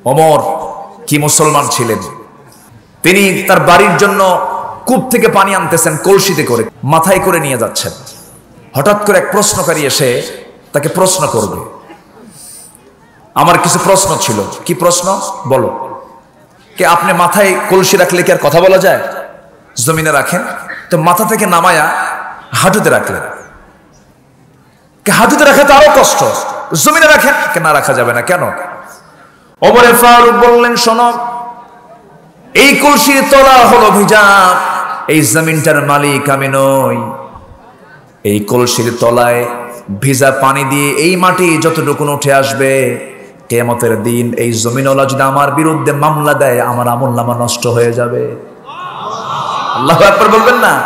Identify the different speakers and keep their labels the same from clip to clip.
Speaker 1: ওমর কি মুসলমান ছিলেন। তিনি তার বাড়ির জন্য কূপ থেকে পানি আনতেছেন কলসিতে করে, মাথায় করে নিয়ে যাচ্ছেন। হঠাৎ করে এক প্রশ্নকারী এসে তাকে প্রশ্ন করবে। আমার কিছু প্রশ্ন ছিল। কি প্রশ্ন? বলো। কে আপনি মাথায় কলসি রাখলে কি আর কথা বলা যায়? জমিনে রাখেন, তো মাথা থেকে নামায়া হাঁটুতে রাখলেন। কে হাঁটুতে রাখা তো আরো কষ্ট, জমিনে রাখেন। কে না রাখা যাবে না, কেন? ওমর ফারুক বললেন, শোনো, এই কলসির তলা হলো ভিজা, এই জমিনটার মালিক আমি নই। এই কলসির তলায় ভিজা পানি দিয়ে এই মাটি যতটুকু উঠে আসবে, কিয়ামতের দিন এই জমিনওয়ালা যদি আমার বিরুদ্ধে মামলা দেয়, আমার আমলনামা নষ্ট হয়ে যাবে। আল্লাহু আকবার বলবেন না?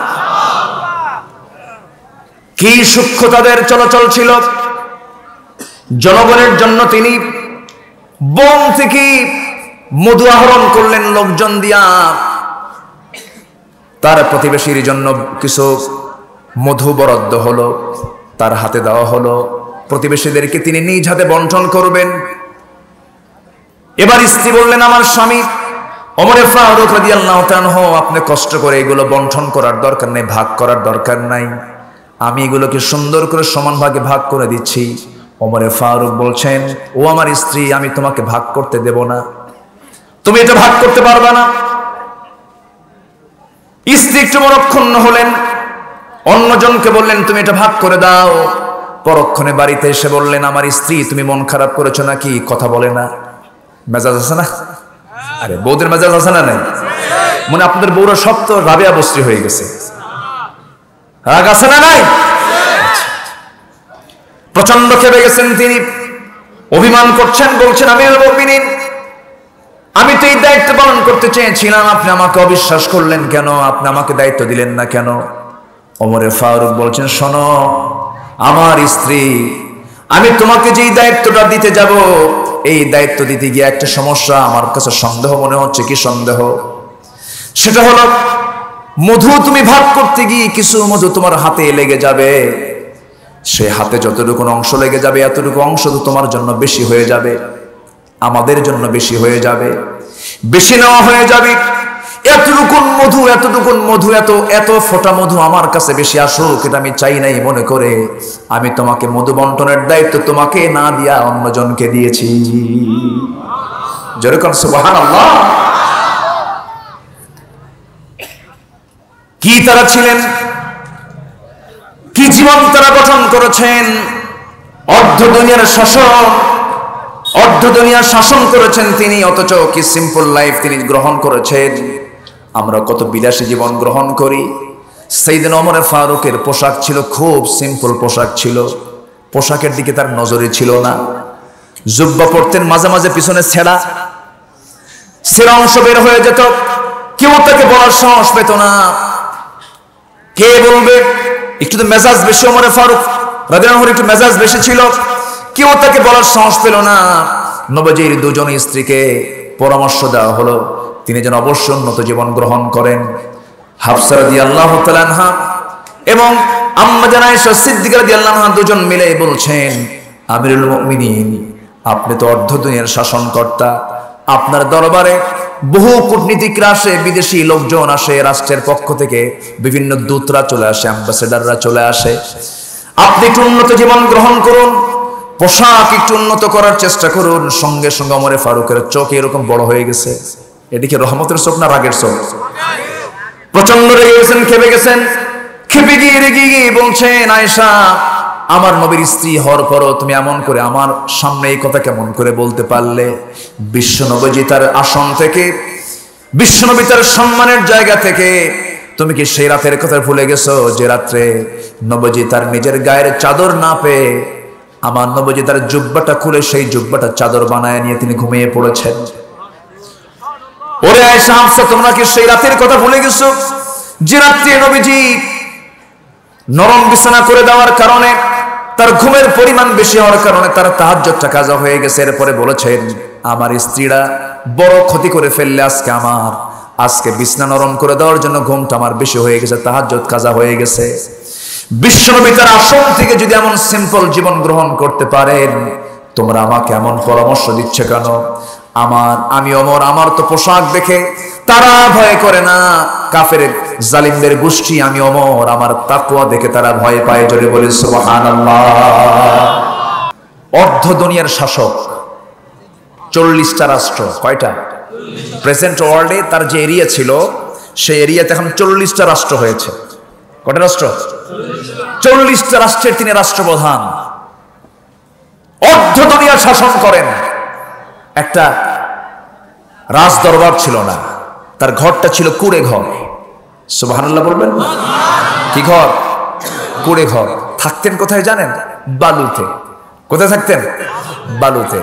Speaker 1: কি সূক্ষ্ম তাদের চলাচল ছিল। জনগণের জন্য তিনি বন থেকে মধু আহরণ করলেন লোকজন দিয়া। তার প্রতিবেশীর জন্য কিছু মধু বরাদ্দ হলো, তার হাতে দেওয়া হলো। প্রতিবেশীদেরকে তিনি নিজ হাতে বন্টন করবেন। এবার স্ত্রী বললেন, আমার স্বামী ওমর ফারুক রাদিয়াল্লাহু তাআলা, আপনি কষ্ট করে এগুলো বন্টন করার দরকার নেই, ভাগ করার দরকার নাই, আমি এগুলোকে সুন্দর করে সমান ভাগে ভাগ করে দিচ্ছি। ওমর ফারুক বলছেন, ও আমার স্ত্রী, আমি তোমাকে ভাগ করতে দেব না, তুমি এটা ভাগ করতে পারবে না। স্ত্রী একটু মনক্ষুণ্ণ হলেন, অন্যজনকে বললেন, তুমি এটা ভাগ করে দাও। পরক্ষণে বাড়িতে এসে বললেন, আমার স্ত্রী, তুমি মন খারাপ করেছো নাকি? কথা বলে না, মেজাজ আছে না? আরে বউদের মেজাজ আছে না? নাই? মনে আপনাদের বউরা সব তো রাবেয়া বস্ত্রী হয়ে গেছে, রাগ আছে না? নাই? প্রচন্ড খেপে গেছেন তিনি, অভিমান করছেন, বলছেন, আমিরুল মুমিনিন, আমি তো এই দায়িত্ব পালন করতে চেয়েছিলাম, আপনি আমাকে অবিশ্বাস করলেন কেন? আপনি আমাকে দায়িত্ব দিলেন না কেন? ওমর ফারুক বলছেন, শোনো আমার স্ত্রী, আমি তোমাকে যেই দায়িত্বটা দিতে যাব, এই দায়িত্ব দিতে গিয়ে একটা সমস্যা আমার কাছে সন্দেহ মনে হচ্ছে। কি সন্দেহ? সেটা হলো, মধু তুমি ভাগ করতে গিয়ে কিছু মধু তোমার হাতে লেগে যাবে, সে হাতে যতটুকু অংশ লেগে যাবে, এতটুকু অংশ তো তোমার জন্য বেশি হয়ে যাবে, আমাদের জন্য বেশি হয়ে যাবে, বেশি নেওয়া হয়ে যাবে। এতটুকুন মধু, এত ফোঁটা মধু আমার কাছে বেশি আসুক, এটা আমি চাই নাই মনে করে আমি তোমাকে মধু বন্টনের দায়িত্ব তোমাকে না দিয়া অন্যজনকে দিয়েছি। যেরকম সুবহানাল্লাহ। কি তারা ছিলেন, কি জীবন তারা গঠন করেছেন। অর্ধ দুনিয়ার শাসক, অর্ধ দুনিয়ার শাসন করেছেন তিনি, অথচ কি সিম্পল লাইফ তিনি গ্রহণ করেছেন। আমরা কত বিলাসী জীবন গ্রহণ করি। সাইয়েদনা ওমর ফারুকের পোশাক ছিল খুব সিম্পল পোশাক ছিল, পোশাকের দিকে তার নজরই ছিল না। জুব্বা পরতেন, মাঝে মাঝে পিছনে ছেঁড়া অংশ বের হয়ে যেত, কেউ তাকে বলার সাহস পেত না। কে বলবে? একটু তো মেজাজ বেশি, ওমর ফারুক রাদিয়াল্লাহু আনহু একটু মেজাজ বেশি ছিল, কেউ তাকে বলার সাহস পেল না। নবীজির দুজন স্ত্রীকে পরামর্শ দেওয়া হলো তিনি যেন অবশ্যই উন্নত জীবন গ্রহণ করেন। হাফসা রাদিয়াল্লাহু তাআলা আনহা এবং আম্মা জান আয়েশা সিদ্দিকা রাদিয়াল্লাহু আনহা দুজন মিলে বলছেন, আমিরুল মুমিনিন, আপনি তো অর্ধ দুনিয়ার শাসনকর্তা, আপনার দরবারে বহু কূটনীতিকরা আসে, বিদেশি লোকজন আসে, রাষ্ট্রের পক্ষ থেকে বিভিন্ন দূতরা চলে আসে, অ্যাম্বাসেডাররা চলে আসে। আপনি একটু উন্নত জীবন গ্রহণ করুন, পোশাক একটু উন্নত করার চেষ্টা করুন। সঙ্গে সঙ্গে ওমর ফারুকের চোখ এরকম বড় হয়ে গেছে। এদিকে রহমতের চোখ না রাগের চোখ? প্রচন্ড রেগে গেছেন, খেপে গেছেন। খেপে গিয়ে রেগে গিয়ে বলছেন, আয়েশা, আমার নবীর স্ত্রী হওয়ার পরও তুমি এমন করে আমার সামনে এই কথা কেমন করে বলতে পারলে? বিশ্বনবী তার আসন থেকে, বিশ্বনবী তার সম্মানের জায়গা থেকে তুমি কি সেই রাতের কথা ভুলে গেছো যে রাত্রে নবীজি তার নিজের গায়ের চাদর না পেয়ে আমার নবীজি তার জুব্বাটা খুলে সেই জুব্বাটা চাদর বানায় নিয়ে তিনি ঘুমিয়ে পড়েছেন? ওরে আয়েশা, হাফসা, তোমরা কি সেই রাতের কথা ভুলে গেছো যে রাত্রে নবীজি নরম বিছানা করে দেওয়ার কারণে, তার ঘুমের পরিমাণ বেশি হওয়ার কারণে তার তাহাজ্জুদটা কাজা হয়ে গেছে। এরপরে বলেছেন, আমার স্ত্রীরা বড় ক্ষতি করে ফেললে আজকে বিছানা নরম করে দেওয়ার জন্য ঘুমটা আমার বেশি হয়ে গেছে, তাহাজ্জুদ কাজা হয়ে গেছে। বিশ্বনবী তার আসন থেকে যদি এমন সিম্পল জীবন গ্রহণ করতে পারেন, তোমরা আমাকে এমন পরামর্শ দিচ্ছ কেন? আমি ওমর, আমার তো পোশাক দেখে তারা ভয় করে না, কাফের জালিমদের গোষ্ঠী, আমি ওমর আমার তাকওয়া দেখে তারা ভয় পায়। জোরে বলে সুবহানাল্লাহ। অর্ধ দুনিয়ার শাসক, 40টা রাষ্ট্র। কয়টা? প্রেজেন্ট ওয়ার্ল্ডে তার যে এরিয়া ছিল সেই এরিয়াতে এখন 40টা রাষ্ট্র হয়েছে। কয়টা রাষ্ট্র? 40টা রাষ্ট্রের তিনি রাষ্ট্রপ্রধান, অর্ধ দুনিয়া শাসন করেন। একটা রাজ দরবার ছিল না, তার ঘরটা ছিল কুড়ে ঘর। সুবহানাল্লাহ বলবেন? কি ঘর? কুড়ে ঘর। থাকতেন কোথায় জানেন? বালুতে। কোথায় থাকতেন? বালুতে।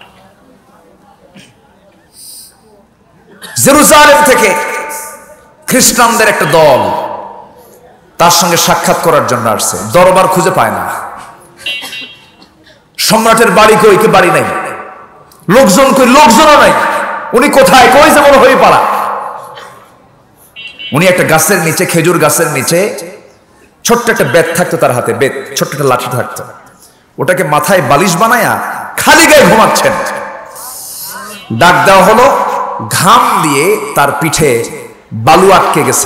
Speaker 1: জেরুজালেম থেকে খ্রিস্টানদের একটা দল তার সঙ্গে সাক্ষাৎ করার জন্য আসছে। দরবার খুঁজে পায় না, সম্রাটের বাড়ি কই, কি বাড়ি নাই, লোকজন কই, লোকজনও নাই। উনি কোথায়? কই যে মনে হয়ে পারা। উনি একটা গাছের নিচে, খেজুর গাছের নিচে ছোট্ট একটা বেত থাকতো তার হাতে, বেত, ছোট্ট একটা লাঠি থাকতো, ওটাকে মাথায় বালিশ বানায়া খালি গায়ে ঘুমাচ্ছেন। ডাক দেওয়া হলো, ঘাম দিয়ে তার পিঠে বালু আটকে গেছে।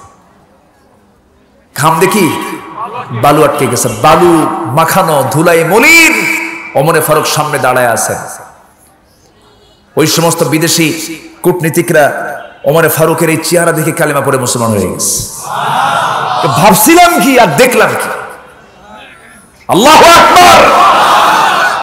Speaker 1: ঘাম দেখি বালু আটকে গেছে, বালু মাখানো, ধুলাই মলিন। ওমরে ফারুক সামনে দাঁড়ায় আছেন। ওই সমস্ত বিদেশি কূটনীতিকরা ওমরে ফারুকের এই চেহারা দেখে কালিমা পড়ে মুসলমান হয়ে গেছে। ভাবছিলাম কি আর দেখলাম কি! আল্লাহু আকবার।